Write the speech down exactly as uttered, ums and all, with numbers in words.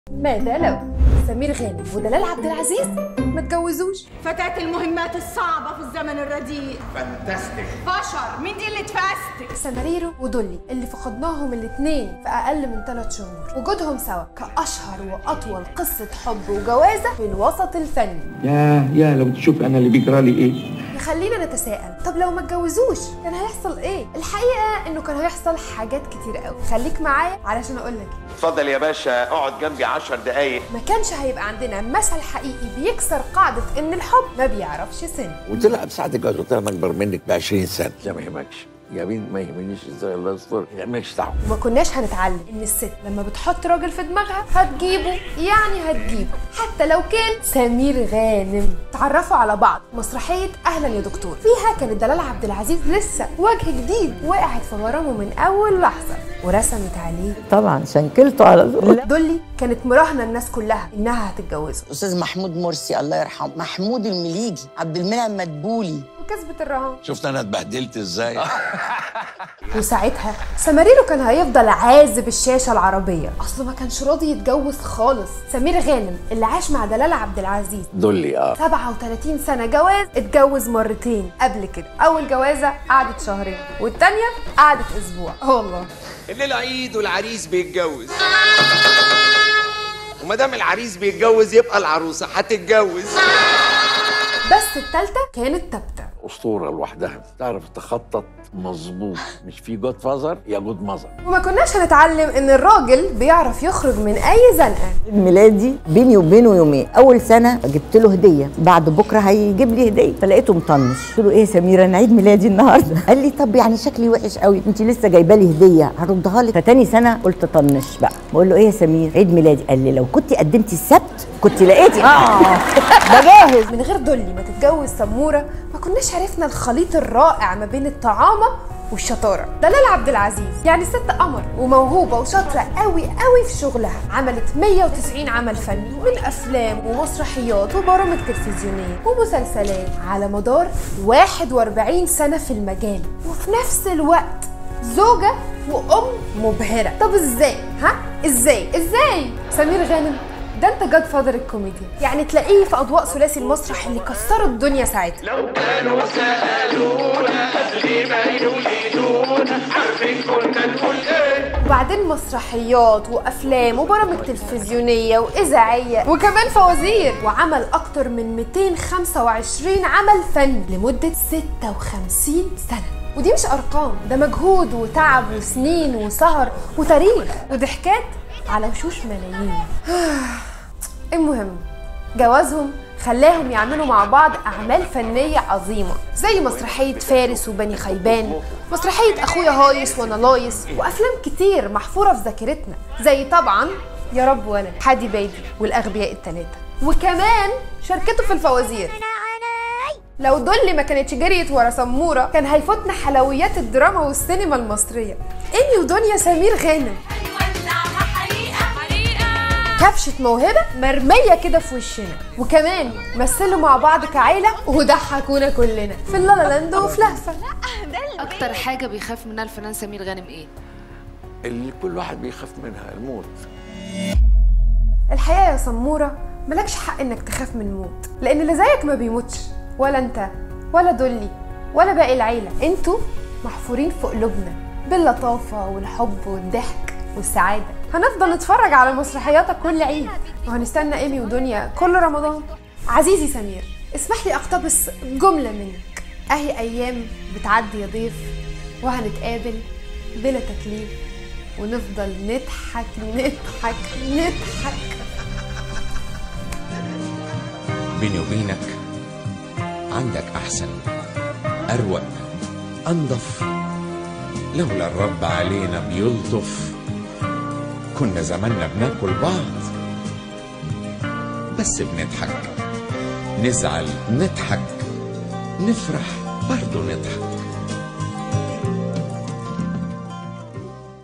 ماذا لو سمير غانم ودلال عبد العزيز ما اتجوزوش؟ فتاة المهمات الصعبة في الزمن الرديء. فانتاستيك. بشر، مين دي اللي اتفاستك؟ سماريرو ودولي اللي فقدناهم الاثنين في اقل من ثلاث شهور، وجودهم سوا كاشهر واطول قصه حب وجوازه في الوسط الفني. يا يا لو تشوف انا اللي بيجرى لي ايه. يخلينا نتساءل، طب لو ما اتجوزوش كان هيحصل ايه؟ الحقيقه انه كان هيحصل حاجات كتير قوي. خليك معايا علشان اقول لك. اتفضل يا باشا، اقعد جنبي عشر دقايق. ما كانش هيبقى عندنا مثل حقيقي بيكسر قاعده ان الحب ما بيعرفش سن. قلت لها بساعة الجواز، قلت لها انا اكبر منك ب عشرين سنه. لا ما يهمكش يا بنت، ما يهمنيش ازاي، الله يستر، مالكش دعوه. وما كناش هنتعلم ان الست لما بتحط راجل في دماغها هتجيبه، يعني هتجيبه حتى لو كان سمير غانم. تعرفوا على بعض مسرحيه اهلا يا دكتور، فيها كانت دلال عبد العزيز لسه وجه جديد، وقعت في غرامه من اول لحظه ورسمت عليه طبعا شنكلته على طول. دولي كانت مراهنه الناس كلها انها هتتجوزه. استاذ محمود مرسي الله يرحمه، محمود المليجي، عبد المنعم مدبولي، وكسبت الرهان. شفت انا اتبهدلت ازاي؟ وساعتها سماريرو كان هيفضل عازب الشاشه العربيه، اصله ما كانش راضي يتجوز خالص. سمير غانم اللي عاش مع دلال عبد العزيز دولي اه سبعة وثلاثين سنه جواز، اتجوز مرتين قبل كده. اول جوازه قعدت شهرين، والتانيه قعدت اسبوع. اه والله. الليله عيد والعريس بيتجوز، وما دام العريس بيتجوز يبقى العروسه هتتجوز. بس التالتة كانت ثابته. اسطوره لوحدها، تعرف تخطط مظبوط، مش في جود فازر يا جود مازر. وما كناش هنتعلم ان الراجل بيعرف يخرج من اي زنقه. عيد ميلادي بيني وبينه يومين، اول سنه جبت له هديه، بعد بكره هيجيب لي هديه، فلقيته مطنش. قلت له ايه يا سميره، انا عيد ميلادي النهارده. قال لي طب يعني شكلي وحش قوي، انت لسه جايبه لي هديه هردها لك. فتاني سنه قلت طنش بقى، بقول له ايه يا سمير عيد ميلادي، قال لي لو كنت قدمتي السبت كنت لقيتي اه بجهز. من غير دولي ما تتجوز سموره ما كناش عرفنا الخليط الرائع ما بين الطعامه والشطاره. دلال عبد العزيز يعني ست قمر وموهوبه وشاطره قوي قوي في شغلها، عملت مية وتسعين عمل فني من افلام ومسرحيات وبرامج تلفزيونيه ومسلسلات على مدار واحد وأربعين سنه في المجال، وفي نفس الوقت زوجه وام مبهره. طب ازاي؟ ها ازاي ازاي سمير غانم ده انت جاد فادر الكوميديا، يعني تلاقيه في اضواء ثلاثي المسرح اللي كسروا الدنيا ساعتها. لو كانوا سالونا قبل ما يولدونا عارفين كنا نقول ايه. وبعدين مسرحيات وافلام وبرامج تلفزيونيه واذاعيه وكمان فوازير، وعمل اكتر من مئتين وخمسة وعشرين عمل فني لمده ستة وخمسين سنه. ودي مش ارقام، ده مجهود وتعب وسنين وسهر وتاريخ وضحكات على وشوش ملايين. المهم جوازهم خلاهم يعملوا مع بعض أعمال فنية عظيمة، زي مسرحية فارس وبني خيبان، مسرحية أخويا هايص وأنا لايص، وأفلام كتير محفورة في ذاكرتنا زي طبعا يا رب ولد، حادي بادي، والأغبياء التلاتة، وكمان شاركته في الفوازير. لو دولي ما كانتش جريت ورا سموره كان هيفوتنا حلويات الدراما والسينما المصرية. إيمي ودنيا سمير غانم كبشة موهبة مرمية كده في وشنا، وكمان مثلوا مع بعض كعيلة وضحكونا كلنا في اللالا لاند وفي لهفة. أكتر حاجة بيخاف منها الفنان سمير غانم إيه؟ اللي كل واحد بيخاف منها، الموت. الحقيقة يا سمورة ملكش حق إنك تخاف من الموت، لأن اللي زيك ما بيموتش، ولا أنت ولا دولي ولا باقي العيلة. أنتوا محفورين في قلوبنا باللطافة والحب والضحك والسعادة. هنفضل نتفرج على مسرحياتك كل عيد، وهنستنى ايمي ودنيا كل رمضان. عزيزي سمير اسمح لي اقتبس جملة منك، اهي ايام بتعدي يا ضيف، وهنتقابل بلا تكليف، ونفضل نضحك نضحك نضحك. بيني وبينك عندك احسن، اروق، انضف. لولا الرب علينا بيلطف كنا زماننا بناكل بعض. بس بنضحك، نزعل نضحك، نفرح برضه نضحك.